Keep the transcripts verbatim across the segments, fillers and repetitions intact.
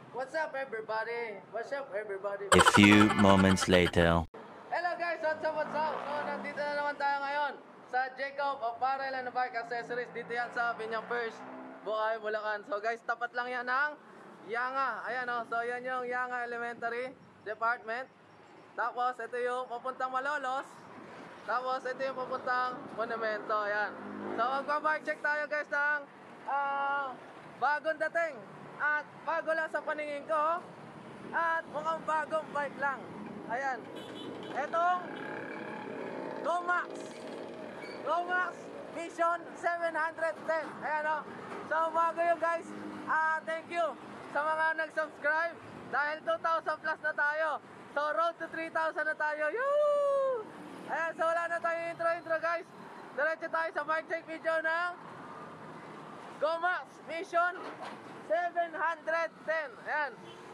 What's up everybody? What's up everybody? A few moments later. Hello guys, what's up, what's up? So nandito na naman tayo ngayon sa Jacob Apparel and Bike Accessories. Dito yan sa Binyang First, Buhay, Bulacan. So guys, tapat lang yan ng Yanga. Ayan o, oh. So yan yung Yanga Elementary Department. Tapos ito yung papuntang Malolos. Tapos ito yung papuntang Monumento. Ayan. So magpa-bike check tayo guys ng uh, bagong dating. At bago lang sa paningin ko. At mukhang bagong bike lang. Ayan. Etong Gomax Gomax Mission seven ten. Ayan o. So bago yun guys. uh, Thank you sa mga nag-subscribe. Dahil two thousand plus na tayo. So road to three thousand na tayo. Yoo! Ayan, so wala na tayo intro intro guys. Diretso tayo sa bike check video ng Gomax Mission seven ten. Ayan.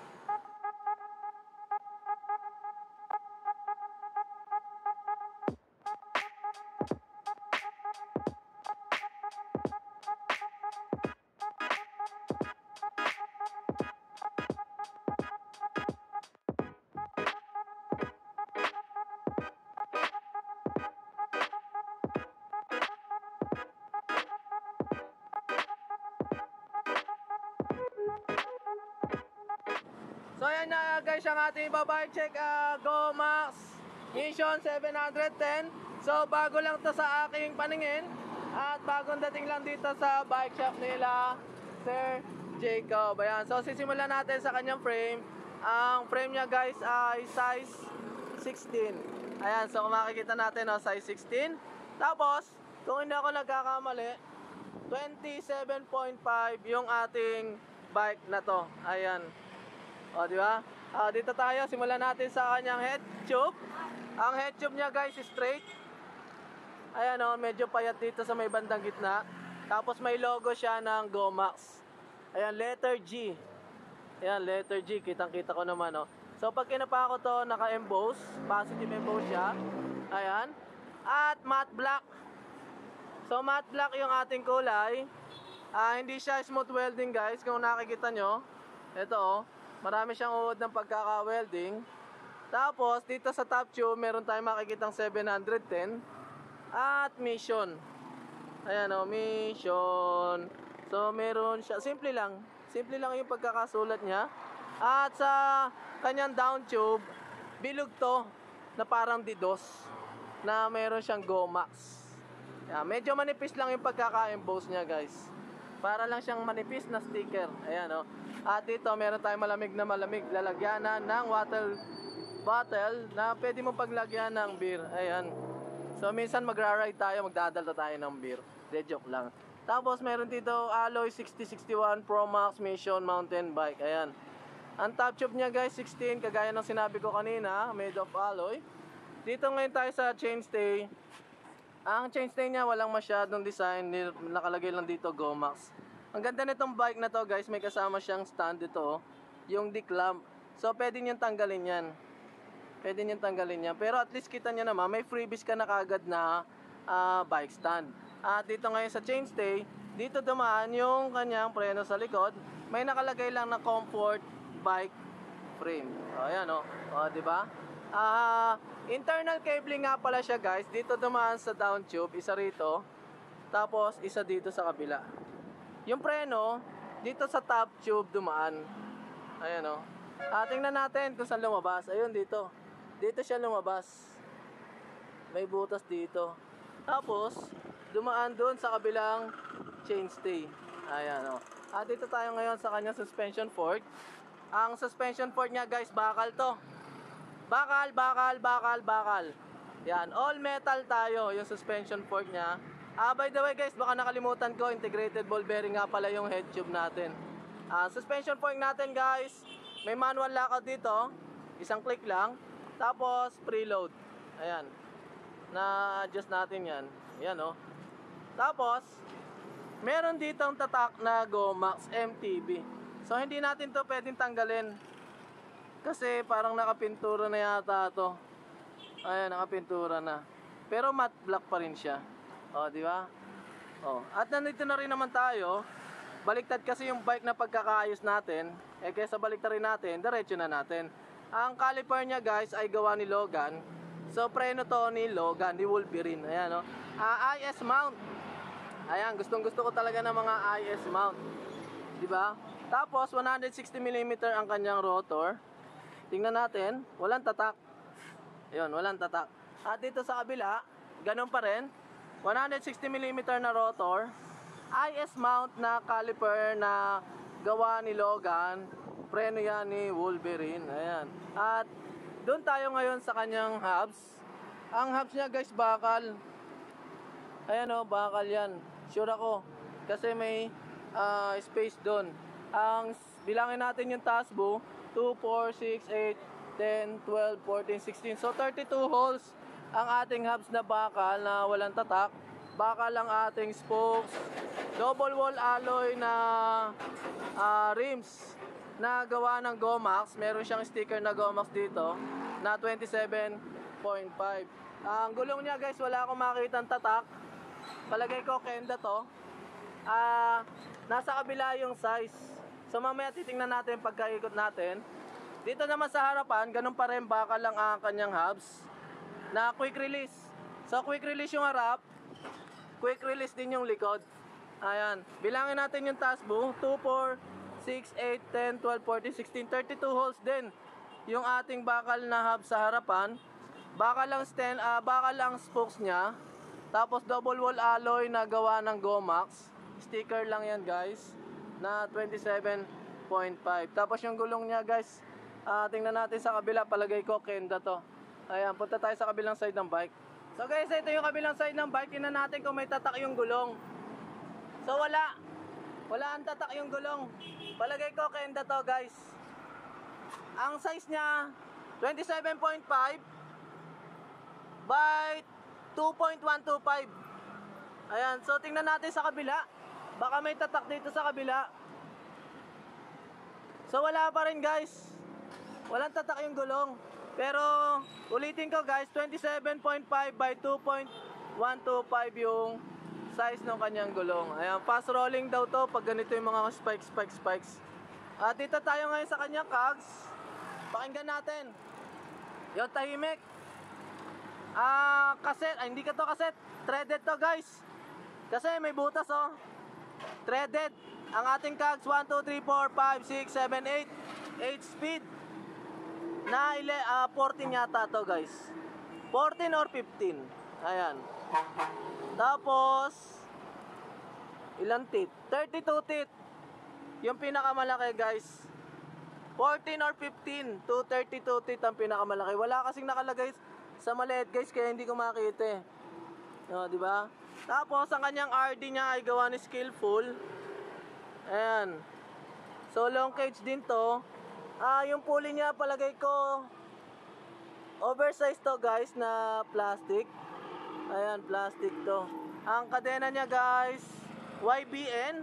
So ayan na guys ang ating babike check, uh, Gomax Mission seven ten. So bago lang to sa aking paningin. At bagong dating lang dito sa bike shop nila Sir Jacob. Ayan. So sisimulan natin sa kanyang frame. Ang frame niya guys ay size sixteen. Ayan, so kung makikita natin no, size sixteen. Tapos kung hindi ako nagkakamali, twenty-seven point five yung ating bike na to. Ayan. O, di ba? Uh, dito tayo, simulan natin sa kanyang head tube. Ang head tube niya guys is straight. Ayan o, medyo payat dito sa may bandang gitna. Tapos may logo siya ng Gomax. Ayan, letter G. Ayan, letter G, kitang kita ko naman o. So pag kinapa ko to, naka-emboss. Positive emboss siya. Ayan. At matte black. So matte black yung ating kulay. uh, Hindi siya smooth welding guys. Kung nakikita nyo, ito o, marami siyang uod ng pagkaka-welding. Tapos dito sa top tube meron tayong makikitang seven ten at Mission. Ayan o, Mission. So meron siya, simple lang. Simple lang yung pagkakasulat niya. At sa kanyang down tube, bilog to na parang didos na meron siyang Gomax. Ayan, medyo manipis lang yung pagkaka-emboss niya guys. Para lang siyang manipis na sticker. Ayan o. At dito meron tayong malamig na malamig lalagyanan ng water bottle na pwede mong paglagyan ng beer. Ayan. So minsan magra-ride tayo, magdadala tayo ng beer. De joke lang. Tapos meron dito alloy sixty sixty-one Pro Max Mission mountain bike. Ayan. Ang top tube niya guys sixteen, kagaya ng sinabi ko kanina, made of alloy. Dito ngayon tayo sa chainstay. Ang chainstay niya walang masyadong design, nakalagay lang dito Gomax. Ang ganda nitong bike na to guys, may kasama siyang stand dito, yung dick lamp. So pwede niyang tanggalin yan. Pwede niyang tanggalin yan. Pero at least kita niyo naman, may freebies ka na kagad na uh, bike stand. At dito ngayon sa chainstay, dito dumaan yung kanyang preno sa likod. May nakalagay lang na comfort bike frame. O ayan o, o diba? Uh, internal cabling nga pala siya guys. Dito dumaan sa down tube, isa rito. Tapos isa dito sa kabila. Yung preno, dito sa top tube dumaan. Ayan o. Ah, tingnan natin kung saan lumabas. Ayun dito. Dito siya lumabas. May butas dito. Tapos, dumaan doon sa kabilang chainstay. Ayan o. Ah, dito tayo ngayon sa kanyang suspension fork. Ang suspension fork niya guys, bakal to. Bakal, bakal, bakal, bakal. Yan, all metal tayo yung suspension fork niya. Ah, by the way guys, baka nakalimutan ko, integrated ball bearing nga pala yung head tube natin. Ah, suspension fork natin guys, may manual lockout dito, isang click lang. Tapos preload. Ayan. Na-adjust natin yan. Ayan oh. Tapos, meron ditong tatak na Gomax M T B. So hindi natin to pwedeng tanggalin. Kasi parang nakapintura na yata to. Ayan, nakapintura na. Pero matte black pa rin siya. O, di ba? O, at nandito na rin naman tayo. Baliktad kasi yung bike na pagkakaayos natin. Eh kesa baliktarin natin, diretso na natin. Ang caliper niya guys ay gawa ni Logan. So preno to ni Logan, ni Wolverine. Ayan, no? Ah, I S mount. Ayan, gustong gusto ko talaga ng mga I S mount. Diba? Tapos one hundred sixty millimeter ang kanyang rotor. Tingnan natin, walang tatak. Ayun, walang tatak. At dito sa kabila, ganun pa rin. one hundred sixty millimeter na rotor. I S mount na caliper na gawa ni Logan. Preno yan ni Wolverine. Ayan. At doon tayo ngayon sa kanyang hubs. Ang hubs niya guys, bakal. Ayan o, bakal yan. Sure ako. Kasi may uh, space doon. Ang bilangin natin yung task buo, two, four, six, eight, ten, twelve, fourteen, sixteen. So thirty-two holes ang ating hubs na bakal na walang tatak. Bakal ang ating spokes. Double wall alloy na uh, rims na gawa ng Gomax. Meron siyang sticker na Gomax dito na twenty-seven point five. Ang gulong niya guys, wala akong makitang tatak. Palagay ko kenda to. Ah, uh, nasa kabila yung size. So mamaya titingnan natin pagkaikot natin. Dito naman sa harapan, ganun pa rin bakal lang ang kanyang hubs na quick release. So quick release yung harap, quick release din yung likod. Ayan, bilangin natin yung task buo, two, four, six, eight, ten, twelve, fourteen, sixteen, thirty-two holes din yung ating bakal na hub sa harapan. Bakal lang stand, uh, bakal lang spokes niya. Tapos double wall alloy na gawa ng Gomax. Sticker lang yan guys, na twenty-seven point five. Tapos yung gulong niya guys, uh, tingnan natin sa kabila, palagay ko kenda to. Ayan, punta tayo sa kabilang side ng bike. So guys, ito yung kabilang side ng bike. Tingnan natin kung may tatak yung gulong. So wala. Wala ang tatak yung gulong. Palagay ko kenda to guys. Ang size niya twenty-seven point five by two point one two five. Ayan, so tingnan natin sa kabila. Baka may tatak dito sa kabila. So wala pa rin guys. Walang tatak yung gulong. Pero ulitin ko guys, twenty-seven point five by two point one two five yung size ng kanyang gulong. Ayan, fast rolling daw to pag ganito yung mga spikes, spikes, spikes. At dito tayo ngayon sa kanyang cogs. Pakinggan natin. Yung tahimik. Ah, cassette. Ay, hindi ka to cassette. Threaded to guys. Kasi may butas oh. Threaded. Ang ating cogs, one, two, three, four, five, six, seven, eight. eight speed. Na ile, uh, fourteen yata to guys. fourteen or fifteen. Ayan. Tapos, ilang teeth? thirty-two teeth. Yung pinakamalaki guys. fourteen or fifteen to thirty-two teeth ang pinakamalaki. Wala kasing nakalagay sa maliit guys, kaya hindi ko makita. No, di ba? Tapos ang kanyang R D niya ay gawa ni Skillful. Ayan. So long cage din to. Ah, yung pulley niya palagay ko oversized to guys na plastic. Ayan, plastic to. Ang kadena niya guys, Y B N.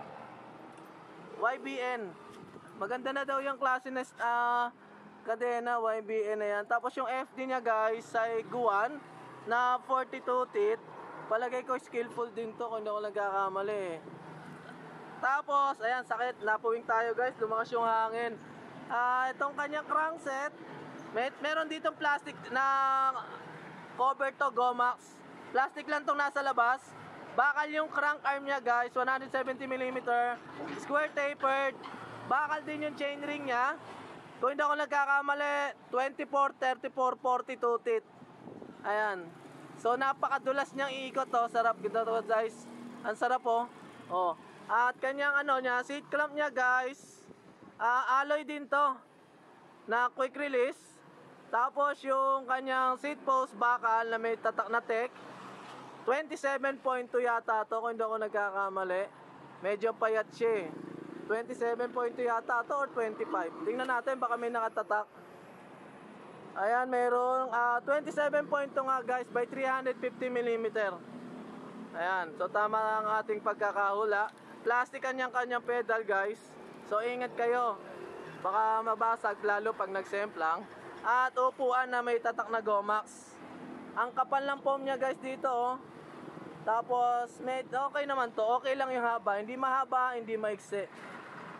Y B N. Maganda na daw yung klase na uh, kadena Y B N na yan. Tapos yung F D niya guys ay Guan na forty-two teeth. Palagay ko Skillful din to kung hindi ako nagkakamali. Tapos, ayan, sakit. Napuwing tayo guys. Lumakas yung hangin. Ah, uh, itong kanyang crankset, may, meron ditong plastic na cover to Gomax. Plastic lang tong nasa labas. Bakal yung crank arm niya guys, one hundred seventy millimeter. Square tapered. Bakal din yung chainring niya. Kung hindi ako nagkakamali, twenty-four, thirty-four, forty-two teeth. Ayan. So napakadulas niyang iikot to. Sarap gito to guys. Ang sarap oh. Oh. At kanyang ano niya, seat clamp niya guys. Uh, alloy din to na quick release. Tapos yung kanyang seat post bakal na may tatak na tech, twenty-seven point two yata to kung hindi ako nagkakamali. Medyo payat siya eh. twenty-seven point two yata to or twenty-five. Tingnan natin baka may nakatatak. Ayan, mayroong uh, twenty-seven point two nga guys by three hundred fifty millimeter. Ayan, so tama ang ating pagkakahula. Plastic kanyang kanyang pedal guys. So ingat kayo, baka mabasag lalo pag nagsemplang. At upuan na may tatak na Gomax. Ang kapal ng foam niya guys dito oh. Tapos med okay naman to, okay lang yung haba. Hindi mahaba, hindi maiksi.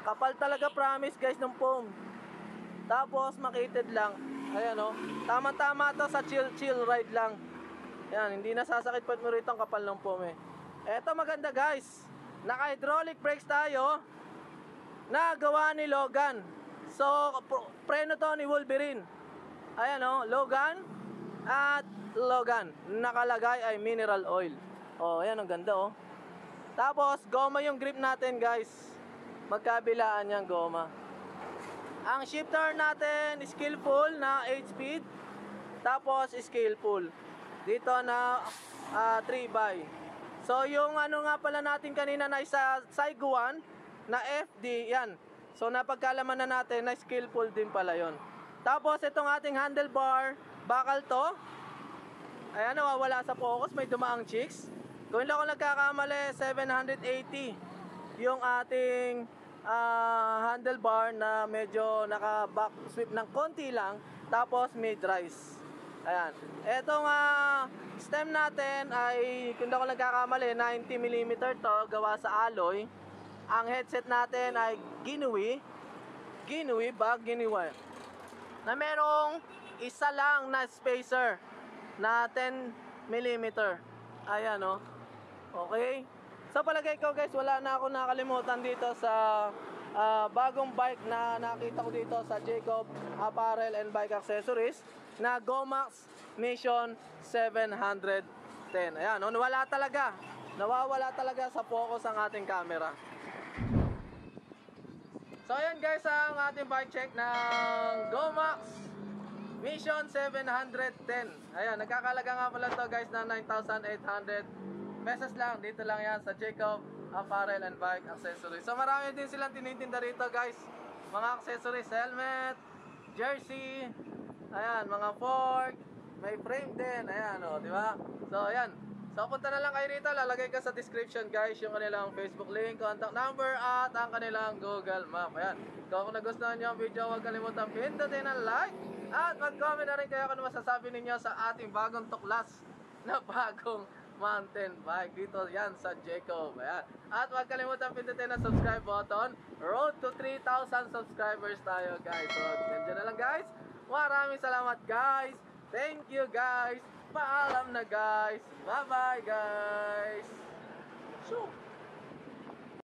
Kapal talaga promise guys ng foam. Tapos makitid lang. Ayan o. Tama-tama to sa chill-chill ride lang. Ayan, hindi nasasakit pa mo rito ang kapal ng foam eh. Eto maganda guys. Naka-hydraulic brakes tayo. Na gawa ni Logan. So, pro- preno to ni Wolverine. Ayan o, Logan at Logan. Nakalagay ay mineral oil. Oh, ayan, ang ganda oh. Tapos, goma yung grip natin guys. Magkabilaan yung goma. Ang shifter natin, skillful na eight speed. Tapos, skillful. Dito na uh, three by. So, yung ano nga pala natin kanina na isa Saiguan na F D, yan. So, napagkalaman na natin na skillful din pala yon. Tapos, itong ating handlebar, bakal to. Ayan, nawawala sa focus, may dumaang chicks. Kung hindi ako nagkakamali, seven eighty yung ating uh, handlebar na medyo naka-back sweep ng konti lang. Tapos, mid-rise. Ayan. Etong uh, stem natin ay, kung hindi ako nagkakamali, ninety millimeter to, gawa sa alloy. Ang headset natin ay Ginowi. Ginowi ba? Ginowi. Na merong isa lang na spacer na ten millimeter. Ayan o. Oh. Okay. So palagay ko guys, wala na ako nakalimutan dito sa uh, bagong bike na nakita ko dito sa Jacob Apparel and Bike Accessories na Gomax Mission seven ten. Ayan o. Wala talaga. Nawawala talaga sa focus ang ating camera. So ayan guys, ang ating bike check ng Gomax Mission seven ten. Ayan, nagkakalaga nga pala to guys na nine thousand eight hundred pesos lang. Dito lang yan sa Jacob Apparel and Bike Accessories. So marami din silang tinitinda rito guys. Mga accessories, helmet, jersey, ayan, mga fork, may frame din. Ayan o, di ba? So ayan. So punta na lang kayo rito, lalagay ka sa description guys yung kanilang Facebook link, contact number at ang kanilang Google Map. Ayan. So kung nagustuhan nyo ang video, huwag kalimutan pindutin ang like at mag-comment na rin kayo kung masasabi ninyo sa ating bagong tuklas na bagong mountain bike dito yan sa Jacob. Ayan. At huwag kalimutan pindutin ang subscribe button. Road to three thousand subscribers tayo guys. So nandiyan na lang guys. Maraming salamat guys. Thank you guys. Paalam na guys. Bye bye guys. So